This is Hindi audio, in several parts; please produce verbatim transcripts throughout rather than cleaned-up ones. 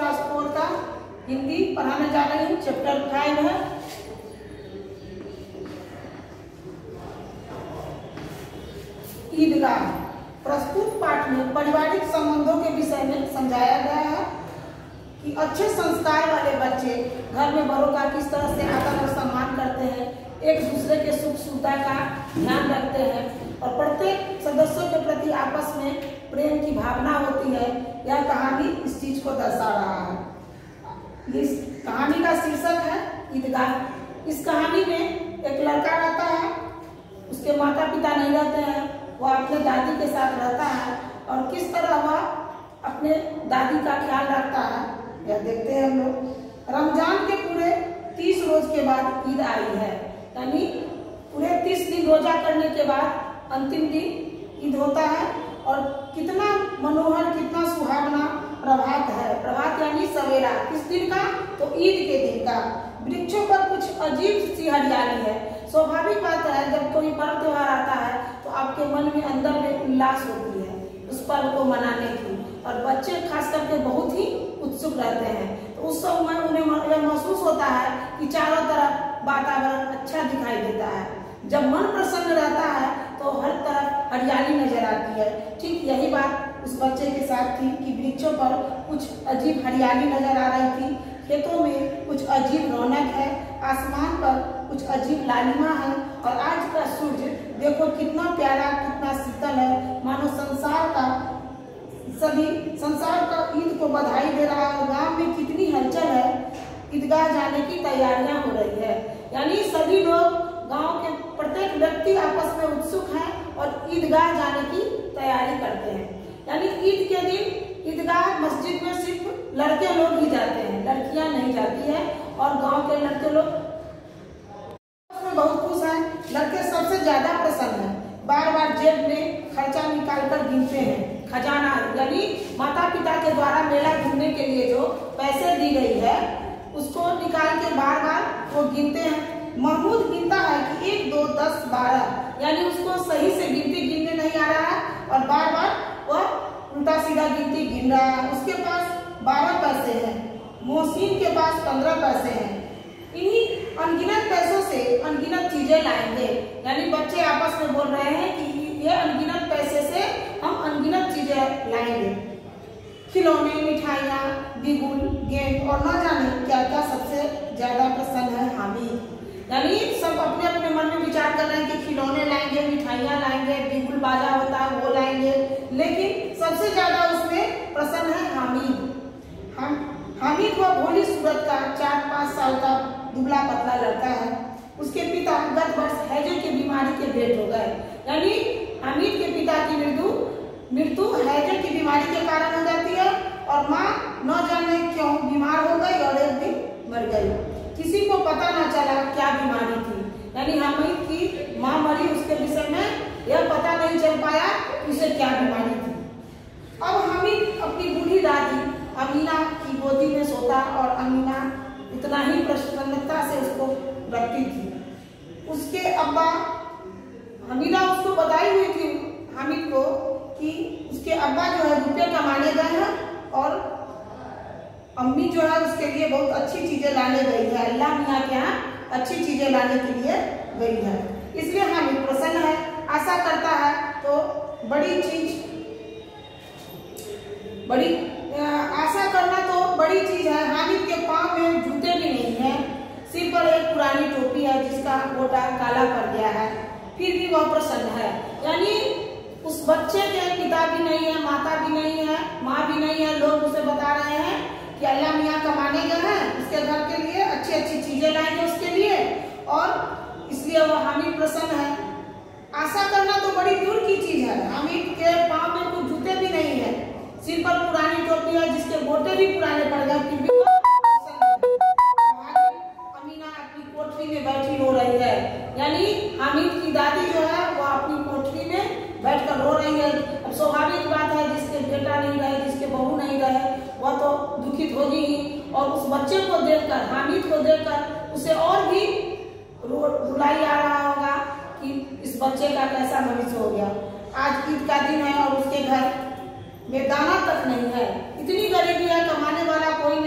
क्लास फोर का हिंदी पढ़ाने जा रही हूँ। चैप्टर फाइव है ईदगाह। प्रस्तुत पाठ में पारिवारिक संबंधों के विषय में समझाया गया है कि अच्छे संस्कार वाले बच्चे घर में बड़ों का किस तरह से आदर और सम्मान करते हैं, एक दूसरे के सुख सुविधा का ध्यान रखते हैं और प्रत्येक सदस्यों के प्रति आपस में प्रेम की भावना होती है। यह कहानी इस चीज को दर्शा रहा है। इस कहानी का शीर्षक है ईदगाह। इस कहानी में एक लड़का रहता है, उसके माता पिता नहीं रहते हैं, वह अपने दादी के साथ रहता है और किस तरह वह अपने दादी का ख्याल रखता है यह देखते हैं हम लोग। रमजान के पूरे तीस रोज के बाद ईद आई है, यानी पूरे तीस दिन रोजा करने के बाद अंतिम दिन ईद होता है। और कितना मनोहर, कितना सुहावना प्रभात है। प्रभात यानी सवेरा, किस दिन का? तो ईद के दिन का। वृक्षों पर कुछ अजीब सी हरियाली है। स्वाभाविक बात है, जब कोई पर्व त्योहार आता है तो आपके मन में अंदर में उल्लास होती है उस पर्व को मनाने की, और बच्चे खास करके बहुत ही उत्सुक रहते हैं। तो उस समय उन्हें यह महसूस होता है कि चारों तरफ वातावरण अच्छा दिखाई देता है। जब मन प्रसन्न रहता है तो हर तरफ हरियाली नजर आती है। ठीक यही बात उस बच्चे के साथ थी कि वृक्षों पर कुछ अजीब हरियाली नजर आ रही थी, खेतों में कुछ अजीब रौनक है, आसमान पर कुछ अजीब लालिमा है और आज का सूरज देखो कितना प्यारा, कितना शीतल है, मानो संसार का सभी संसार का ईद को बधाई दे रहा है। गांव में कितनी हलचल है, ईदगाह जाने की तैयारियां हो रही है, यानी सभी लोग, गांव के प्रत्येक व्यक्ति आपस में उत्सुक हैं और ईदगाह जाने की तैयारी करते हैं। यानी ईद के दिन ईदगाह मस्जिद में सिर्फ लड़के लोग ही जाते हैं, लड़कियां नहीं जाती है। और गांव के लड़के लोग उसमें बहुत खुश हैं, लड़के सबसे ज्यादा प्रसन्न हैं। बार बार जेब में खर्चा निकाल कर गिनते हैं। खजाना यानी माता पिता के द्वारा मेला घूमने के लिए जो पैसे दी गई है उसको निकाल के बार बार वो गिनते हैं। महमूद गिनता है कि एक दो दस बारह, यानी उसको सही से गिनती गिनने नहीं आ रहा है और बार बार वह उल्टा सीधा गिनती गिन रहा है। उसके पास बारह पैसे हैं, मोहसिन के पास पंद्रह पैसे हैं। इन्हीं अनगिनत पैसों से अनगिनत चीजें लाएंगे, यानी बच्चे आपस में बोल रहे हैं कि ये अनगिनत पैसे से हम अनगिनत चीजें लाएंगे। खिलौने, मिठाइयाँ, बिगुल, गेंद और न जाने क्या क्या सबसे ज्यादा पसंद है हामिद। यानी सब अपने अपने मन में विचार कर रहे हैं कि खिलौने लाएंगे, मिठाइयाँ लाएंगे, बिगुल बाजा होता है वो लाएंगे, लेकिन सबसे ज्यादा उसमें प्रसन्न है हामिद। हम हामिद वह भोली सूरत का चार पाँच साल का दुबला पतला लड़का है। उसके पिता गत वर्ष हैजे की बीमारी के भेंट हो गए, यानी हामिद के पिता की मृत्यु मृत्यु हैजे की बीमारी के कारण हो जाती है और माँ न जाने क्यों बीमार हो गई और एक दिन मर गई। किसी को पता न चला क्या बीमारी थी, यानी हामिद की माँ मरी, उसके विषय में यह पता नहीं चल पाया उसे क्या बीमारी थी। अब हामिद अपनी बूढ़ी दादी अमीना की गोदी में सोता और अमीना इतना ही प्रसन्नता से उसको रखती थी। उसके अब्बा, हमीदा उसको बताई हुई थी हामिद को कि उसके अब्बा जो है रुपये कमाने गए हैं और अम्मी जो है उसके लिए बहुत अच्छी चीजें लाने गई है। अल्लाह मियाँ के यहाँ अच्छी चीजें लाने के लिए गई है, इसलिए हामिद प्रसन्न है, आशा करता है। तो बड़ी चीज बड़ी आशा करना तो बड़ी चीज है। हामिद के पाँव में जूते भी नहीं है, सिर पर एक पुरानी टोपी है जिसका गोटा काला पड़ गया है, फिर भी वह प्रसन्न है। यानी उस बच्चे के पिता भी नहीं है, माता भी नहीं है, माँ भी नहीं है। लोग उसे बता रहे हैं कि अल्लाह मियाँ कमाने गए हैं, उसके घर के लिए अच्छी अच्छी चीजें लाएंगे उसके लिए, और इसलिए वह हामिद प्रसन्न है। आशा करना तो बड़ी दूर की चीज है। हामिद के पाँव में कुछ जूते भी नहीं है, सिर पर पुरानी टोपी है जिसके गोटे भी पुराने पड़ गए, फिर भी अमीना अपनी कोठरी में बैठी रो रही है। यानी हामिद की दादी जो है वो अपनी कोठरी में बैठकर रो रही है। अब स्वाभाविक बात है, जिसके बेटा नहीं रहे, जिसके बहू नहीं रहे, वह तो दुखित होगी ही। और उस बच्चे को देखकर, हामिद को देखकर उसे और भी रुलाई आ रहा होगा कि इस बच्चे का कैसा भविष्य हो गया। आज ईद का दिन है और उसके घर में दाना तक नहीं है, इतनी गरीबी है, कमाने वाला कोई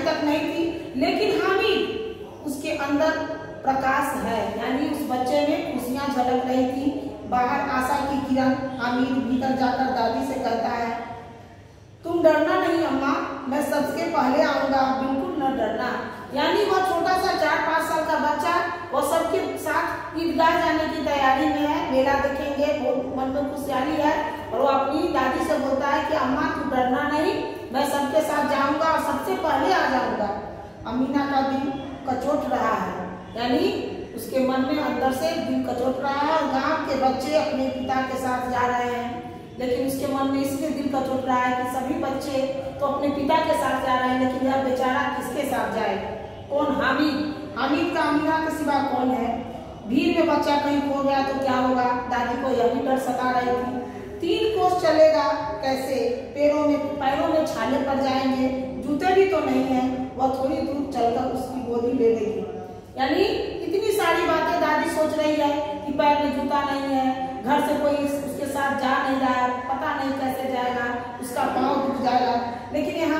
तक नहीं थी, लेकिन हामिद उसके अंदर प्रकाश है, यानी उस बच्चे में खुशियां झलक रही थी। बाहर आशा की किरण। हामिद भीतर जाकर दादी से कहता है, तुम डरना नहीं अम्मा, मैं सबसे पहले आऊंगा, बिल्कुल न डरना। यानी वह छोटा सा चार पाँच साल का बच्चा वो सबके साथ ईदगाह जाने की तैयारी में है, मेला देखेंगे, बहुत मन में खुशहाली है। और वो अपनी दादी से बोलता है कि अम्मा तू डरना नहीं, मैं सबके साथ जाऊंगा और सबसे पहले आ जाऊंगा। अमीना का दिल कचोट रहा है, यानी उसके मन में अंदर से दिल कचोट रहा है। और गाँव के बच्चे अपने पिता के साथ जा रहे हैं, लेकिन उसके मन में इसलिए दिल कचोट रहा है कि सभी बच्चे तो अपने पिता के साथ जा रहे हैं, लेकिन यह बेचारा किसके साथ जाए? कौन? हामिद। हामिद का अमीना के सिवा कौन है? भीड़ में बच्चा कहीं खो गया तो क्या होगा? दादी को यह भी डर सता रही थी। तीन कोस चलेगा कैसे? पैरों में पैरों में छाले पड़ जाएंगे, जूते भी तो नहीं है। वह थोड़ी दूर चलकर उसकी गोदी ले लेगी। यानी इतनी सारी बातें दादी सोच रही है कि पैर में जूता नहीं है, घर से कोई उसके साथ जा नहीं रहा है, पता नहीं कैसे जाएगा, उसका पाँव दुख जाएगा। लेकिन यहाँ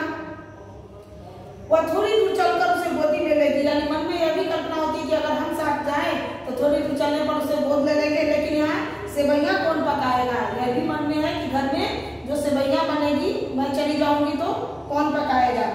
वह थोड़ी दूर चलकर उसे गोदी में लेगी। यानी मन में यह भी कल्पना होती है कि अगर हम साथ जाएं तो थोड़ी दूर चलने पर उसे गोद ले लेंगे, लेकिन यहाँ सेवैया कौन पकाएगा? यह भी मन में है कि घर में जो सेवैया बनेगी, मैं चली जाऊंगी तो कौन पकाएगा?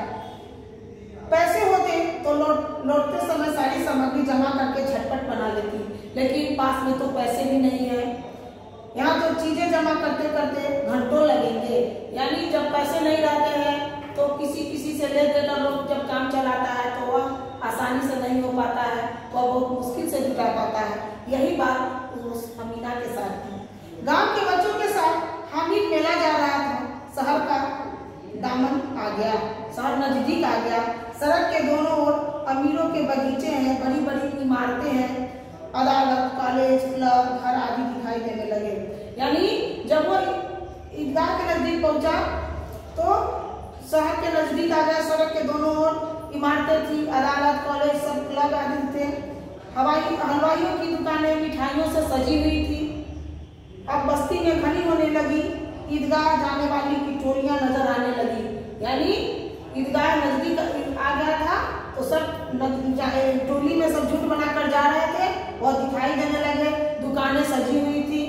पैसे होते तो लौट लौटते समय सारी सामग्री जमा करके झटपट बना लेती, लेकिन पास में तो पैसे भी नहीं है। यहाँ तो चीजें जमा करते करते घंटों लगेंगे। यानी जब पैसे नहीं रहते हैं तो किसी किसी से ले देकर लोग जब काम चलाता है तो वह आसानी से नहीं हो पाता है, वह बहुत मुश्किल से जुटा पाता है। यही बात उस अमीना के साथ थी। गांव के बच्चों के साथ हामिद मेला जा रहा था। शहर का दामन आ गया, शहर नजदीक आ गया। सड़क के दोनों ओर अमीरों के बगीचे हैं, बड़ी बड़ी इमारतें हैं, अदालत, कॉलेज, क्लब, घर आदि दिखाई देने लगे। यानी जब वो ईदगाह के नजदीक पहुंचा तो शहर के नजदीक आ गया। सड़क के दोनों ओर इमारतें थी, अदालत, कॉलेज, सब क्लब आदि थे। हवाई हलवाइयों की दुकानें मिठाइयों से सजी हुई थी। अब बस्ती में घनी होने लगी। ईदगाह जाने वाली की टोलियां नजर आने लगी। यानी ईदगाह नजदीक आ गया था तो सब टोली में सब झूठ बनाकर जा रहे थे, वह दिखाई देने लगे। दुकानें सजी हुई थी।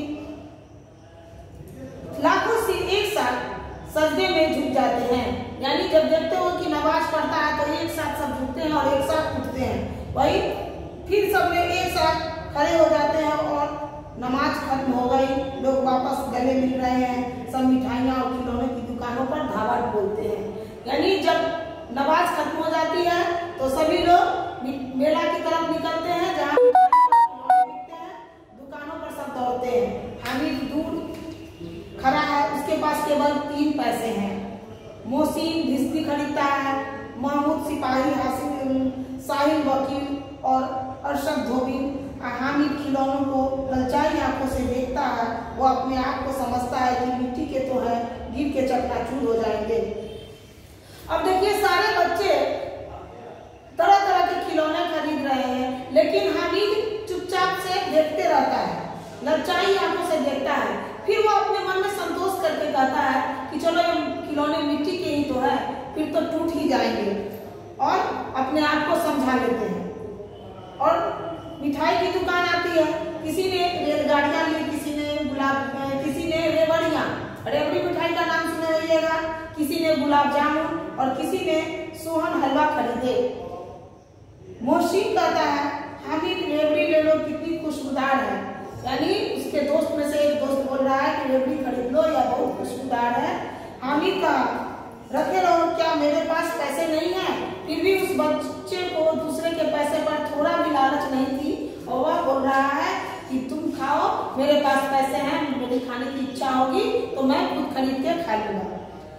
लाखों से एक साथ सजदे में झुक जाते हैं। यानी जब देखते हो कि नमाज पढ़ता है तो एक साथ सब झुकते हैं और एक साथ उठते हैं। वही फिर सब में एक साथ खड़े हो जाते हैं और नमाज खत्म हो गई, लोग वापस गले मिल रहे हैं। सब मिठाइयाँ और खिलौने की दुकानों पर धावा बोलते हैं। यानी जब नमाज खत्म हो जाती है तो सभी लोग मेला की तरफ निकलते हैं, जहाँ बिकते हैं, दुकानों पर सब दौड़ते हैं। हामिद दूर खड़ा है, उसके पास केवल तीन पैसे हैं। मोहसिन भिस्ती खरीदता है, महमूद सिपाही, हासिल साहिल वकील और अरशद धोबी। हामिद खिलौनों को ललचाई आंखों से देखता है। वो अपने आप को समझता है कि मिट्टी के तो है, गिर के चकनाचूर हो जाएंगे। अब देखिए सारे बच्चे तरह तरह के खिलौने खरीद रहे हैं, लेकिन हामिद चुपचाप से देखते रहता है, ललचाई आंखों से देखता है। फिर वो अपने मन में संतोष करके कहता है कि चलो ये खिलौने मिट्टी के ही तो है, फिर तो टूट ही जाएंगे, और अपने आप को समझा लेते हैं। और मिठाई की दुकान आती है, किसी ने रेलगाड़ियां ली, किसी ने गुलाब, किसी ने रेवड़ियां, रेवड़ी मिठाई का नाम सुने होइएगा, किसी ने गुलाब जामुन और किसी ने सोहन हलवा खरीदे। मोहसिन कहता है हामिद रेवड़ी ले लो, कितनी खुशबूदार है। यानी उसके दोस्त में से एक दोस्त बोल रहा है कि रेवड़ी खरीद लो, या बहुत खुशबूदार है। हामिद कहा रखे रहो, क्या मेरे पास पैसे नहीं है? फिर भी उस बच्चे को दूसरे के पैसे पर थोड़ा भी लालच नहीं थी, और वह बोल रहा है कि तुम खाओ, मेरे पास पैसे हैं, मेरी खाने की इच्छा होगी तो मैं खुद खरीद के खा लूंगा।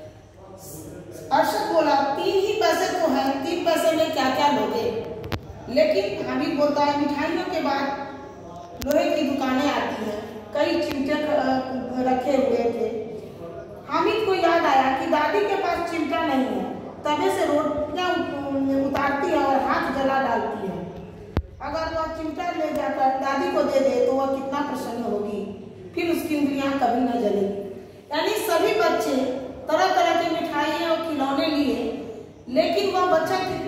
अर्शद बोला तीन ही पैसे तो हैं, तीन पैसे में क्या क्या लोगे? लेकिन हामिद बोलता है मिठाइयों के बाद लोहे की दुकानें आती हैं, कई चिमटे रखे हुए थे। हामिद को याद आया कि दादी के पास चिमटा नहीं है, तवे से रोटियां उतारती है और हाथ जला डालती है। अगर वह चिमटा ले जाकर दादी को दे दे तो वह कितना प्रसन्न होगी, फिर उसकी उंगलियां कभी न जलेगी। यानी सभी बच्चे तरह तरह की मिठाइयाँ और खिलौने लिए, लेकिन वह बच्चा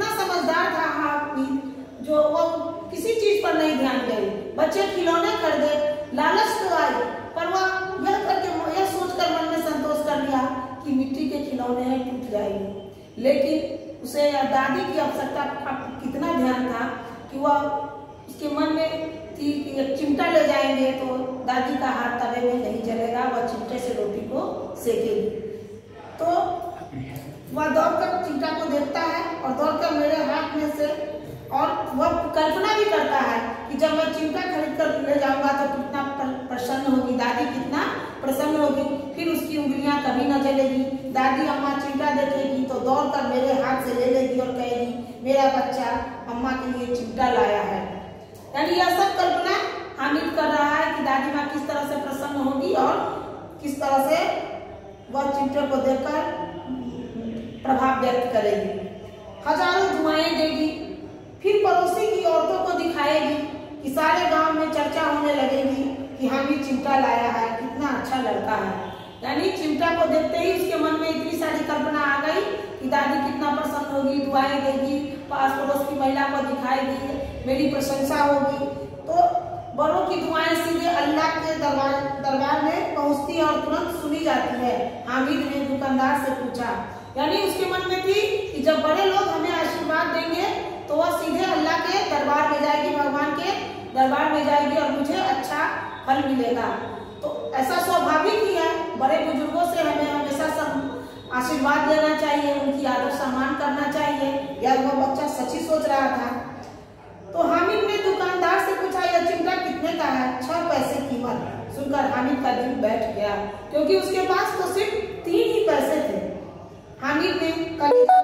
पर नहीं ध्यान गई। बच्चे खिलौने खरीदे, लालच तो आई, पर वह यह करके यह सोचकर मन में संतोष कर लिया कि मिट्टी के खिलौने हैं, टूट जाएंगे। लेकिन उसे दादी की आवश्यकता का कितना ध्यान था कि वह उसके मन में थी कि एक चिमटा ले जाएंगे तो दादी का हाथ तवे में नहीं जलेगा, वह चिमटे से रोटी को सेकेगी। तो वह दौड़कर चिमटा को देखता है और दौड़कर मेरे हाथ में से, और वह कल्पना भी करता है कि जब मैं चिमटा खरीद कर ले जाऊंगा तो कितना प्रसन्न होगी दादी, कितना प्रसन्न होगी। फिर उसकी उंगलियां कभी न जलेगी। दादी अम्मा चिमटा देखेगी तो दौड़कर मेरे हाथ से ले लेगी और कहेगी मेरा बच्चा अम्मा के लिए चिमटा लाया है। यानी यह सब कल्पना हामिद कर रहा है कि दादी माँ किस तरह से प्रसन्न होगी और किस तरह से वह चिमटे को देखकर प्रभाव व्यक्त करेगी। हजारों दुआएं देगी, फिर पड़ोसी की औरतों को दिखाएगी कि सारे गांव में चर्चा होने लगेगी कि हामिद चिमटा लाया है, कितना अच्छा लड़का है। यानी चिमटा को देखते ही उसके मन में इतनी सारी कल्पना आ गई कि दादी कितना प्रसन्न होगी, दुआएं देगी, पास पड़ोस की महिला को दिखाएगी, मेरी प्रशंसा होगी। तो बड़ों की दुआएं सीधे अल्लाह के दरबार दरबार में पहुंचती है और तुरंत सुनी जाती है। हामिद ने दुकानदार से पूछा, यानी उसके मन में थी कि जब बड़े लोग हमें आशीर्वाद देंगे तो वह सीधे अल्लाह के दरबार में जाएगी, भगवान के दरबार में जाएगी और मुझे अच्छा फल मिलेगा। तो ऐसा स्वाभाविक ही है, बड़े बुजुर्गों से हमें हमेशा सब आशीर्वाद देना चाहिए, उनकी आदर सम्मान करना चाहिए। या वह बच्चा सच ही सोच रहा था। तो हामिद ने दुकानदार से पूछा यह चिमटा कितने का है? छह पैसे कीमत। सुनकर हामिद का दिल बैठ गया, क्योंकि उसके पास तो सिर्फ तीन ही पैसे थे। हामिद ने कलेजा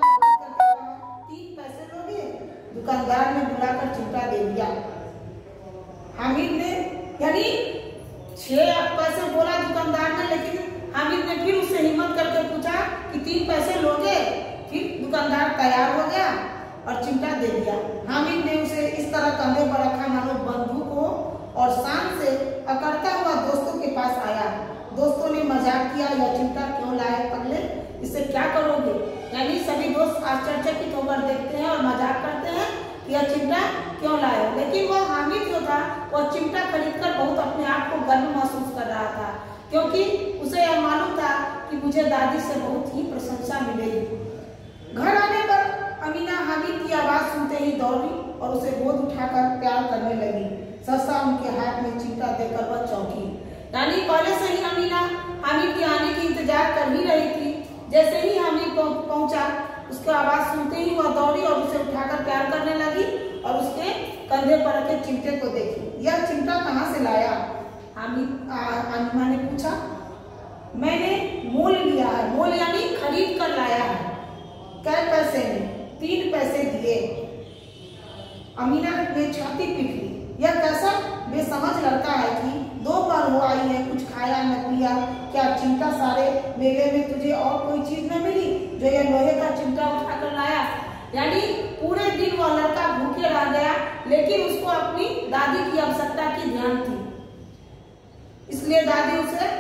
तीन पैसे लोगे? दुकानदार ने बुलाकर चिमटा दे दिया। हामिद ने यानी छह पैसे बोला दुकानदार ने, लेकिन हामिद ने फिर उससे हिम्मत करके पूछा कि तीन पैसे लोगे? फिर दुकानदार तैयार हो गया और चिमटा दे दिया। हामिद ने उसे इस तरह कंधे पर रखा मानो बंदूक हो और शान से अकड़ता हुआ दोस्तों के पास आया। दोस्तों ने मजाक किया, यह चिमटा क्यों लाए पगले, इससे क्या करोगे? यानी सभी दोस्त आश्चर्यचकित होकर देखते हैं और मजाक करते हैं कि यह चिमटा क्यों लाए। लेकिन वह हामिद जो था वह चिमटा खरीदकर बहुत अपने आप को गर्व महसूस कर रहा था, क्योंकि उसे यह मालूम था कि मुझे दादी से बहुत ही प्रशंसा मिलेगी। घर आने पर अमीना हामिद की आवाज सुनते ही दौड़ी और उसे गोद उठाकर प्यार करने लगी। सहसा उनके हाथ में चिमटा देकर वह चौंकी। यानी पहले से ही अमीना हामिद के आने की इंतजार कर ही रही थी। जैसे ही हामिद पहुंचा, उसकी आवाज सुनते ही वह दौड़ी और उसे उठाकर प्यार करने लगी और उसके कंधे पर रखे चिमटे को देखी। यह चिमटा कहाँ से लाया? हामिद अमीना ने पूछा। मैंने मोल लिया है। मोल यानी खरीद कर लाया है। कै पैसे में? तीन पैसे दिए। अमीना ने छाती पीट ली। यह कैसा बेसमझ लड़का है कि दो बार हो आई है, कुछ खाया न पिया। क्या चिमटा सारे मेले में तुझे और कोई चीज न मिली जो यह लोहे का चिमटा उठाकर लाया? यानी पूरे दिन वह लड़का भूखे रह गया, लेकिन उसको अपनी दादी की आवश्यकता की ध्यान थी, इसलिए दादी उसे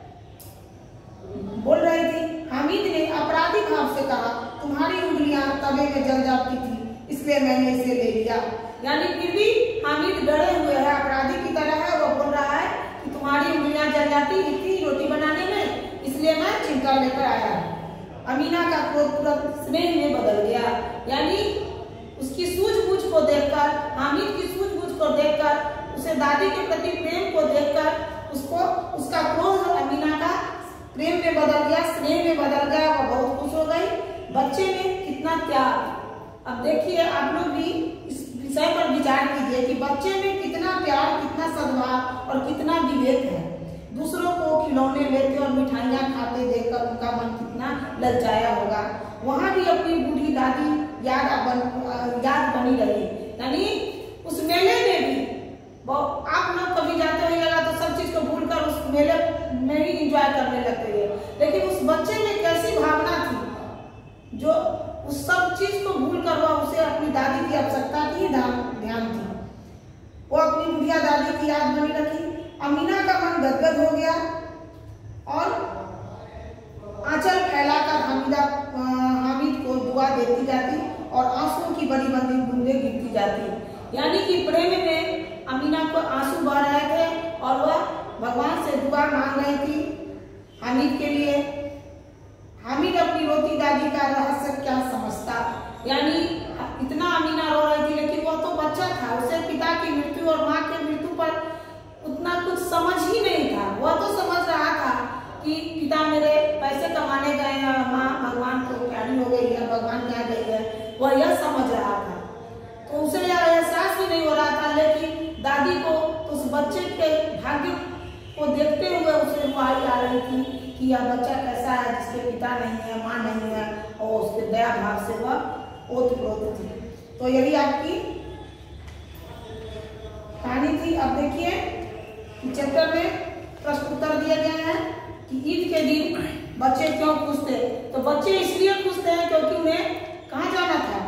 बोल रही थी। हामिद ने अपराधी भाव से कहा, तुम्हारी उंगलियां तवे में जल जाती थी, इसलिए मैंने इसे ले लिया। यानी फिर भी हामिद डरे हुए है, अपराधी की तरह है। वो बोल रहा है कि तुम्हारी उंगलियां जल जाती थी रोटी बनाने में, इसलिए मैं चिमटा लेकर आया। अमीना का क्रोध तुरंत स्नेह में बदल गया। यानी उसकी सूझबूझ को देखकर, हामिद की सूझबूझ को देखकर, उसे दादी के प्रति प्रेम को देखकर उसको उसका क्रोध अमीना का प्रेम में बदल गया, स्नेह में बदल गया। वो बहुत खुश हो गई। बच्चे में कितना त्याग। अब देखिए आप लोग भी इस विषय पर विचार कीजिए कि बच्चे में कितना प्यार, कितना सद्भाव और कितना विवेक है। दूसरों को खिलौने लेते और मिठाइयाँ खाते देखकर उनका मन कितना ललचाया होगा। वहाँ भी अपनी बूढ़ी दादी याद बन याद बनी रही। यानी उस मेले में भी आप लोग कभी जाते होइएगा तो सब चीज को भूलकर उस मेले में ही इंजॉय करने लगते हैं, लेकिन उस बच्चे में कैसी भावना थी जो उस सब चीज को भूलकर वह उसे अपनी दादी की आवश्यकता की ध्यान थी। वो अपनी बुढ़िया दादी की याद बनी रखी। अमीना का मन गदगद हो गया और आंचल फैलाकर हामिदा हामिद को दुआ देती जाती और आंसुओं की बड़ी बड़ी बूंदें गिरती जाती। यानी कि प्रेम में अमीना को आंसू बह रहे थे और वह भगवान से दुआ मांग रही थी हामिद के लिए। हामिद अपनी रोती दादी का रहस्य क्या समझता, यानी इतना अमीना रो रही थी, लेकिन वह तो बच्चा था, उसे पिता की मृत्यु और माँ की मृत्यु पर उतना कुछ समझ ही नहीं था। वह तो समझ रहा था कि पिता मेरे पैसे कमाने गए हैं, माँ भगवान को प्यारी हो गई है, भगवान क्या गई है, वह यह समझ रहा था। तो उसे यह एहसास भी नहीं हो रहा था, लेकिन दादी को उस बच्चे के भाग्य को देखते हुए उसे रुआई आ रही थी कि यह बच्चा कैसा है जिसके पिता नहीं है, माँ नहीं है, और उसके दया भाव से वह ओतप्रोत थी। तो यही आपकी कहानी थी। अब देखिए कि चैप्टर में प्रश्न उत्तर दिए गए हैं कि ईद के दिन बच्चे क्यों खुश थे। तो बच्चे इसलिए खुश थे क्योंकि उन्हें कहाँ जाना था,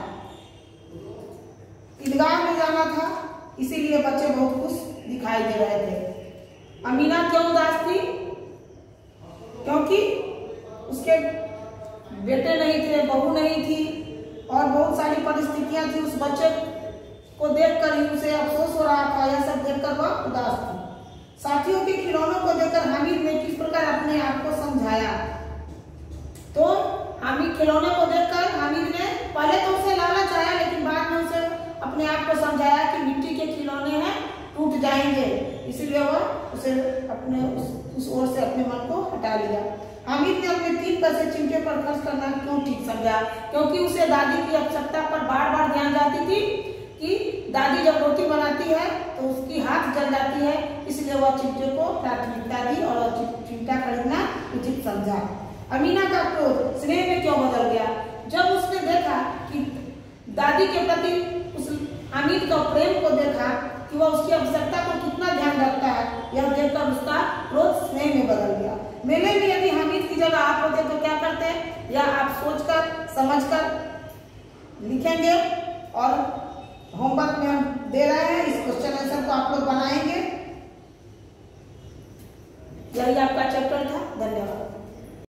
ईदगाह में जाना था, इसीलिए बच्चे बहुत खुश दिखाई दे रहे थे। अमीना क्यों उदास थी, क्योंकि उसके बेटे नहीं थे, बहू नहीं थी और बहुत सारी परिस्थितियां थी। उस बच्चे को देखकर ही उसे अफसोस हो रहा था, यह सब देखकर वह उदास थी। साथियों के खिलौनों को देखकर हामिद ने किस प्रकार अपने आप को समझाया। तो हामिद खिलौने को देखकर हामिद ने पहले तो उसे लालच आया, लेकिन बाद में उसे अपने आप को समझाया कि मिट्टी के खिलौने हैं, टूट जाएंगे, इसीलिए वह उसे अपने उस, उस ओर से अपने मन को हटा लिया। हामिद ने अपने तीन पैसे चिमटे पर खर्च करना क्यों ठीक समझा, क्योंकि उसे दादी की आवश्यकता पर बार बार ध्यान जाती थी कि दादी जब रोटी बनाती है तो उसकी हाथ जल जाती है, इसलिए वह चिमटे को प्राथमिकता दी और चिमटा खरीदना उचित समझा। अमीना का क्रोध स्नेह में क्यों बदल गया, जब उसने देखा कि दादी के प्रति उस हामिद का प्रेम को देखा कि वह उसकी आवश्यकता को कितना ध्यान रखता है, यह देखकर उसका क्रोध स्नेह में बदल गया। मेले में यदि हामिद की जगह आप होते तो क्या करते, या आप सोचकर समझकर लिखेंगे। और होमवर्क में हम दे रहे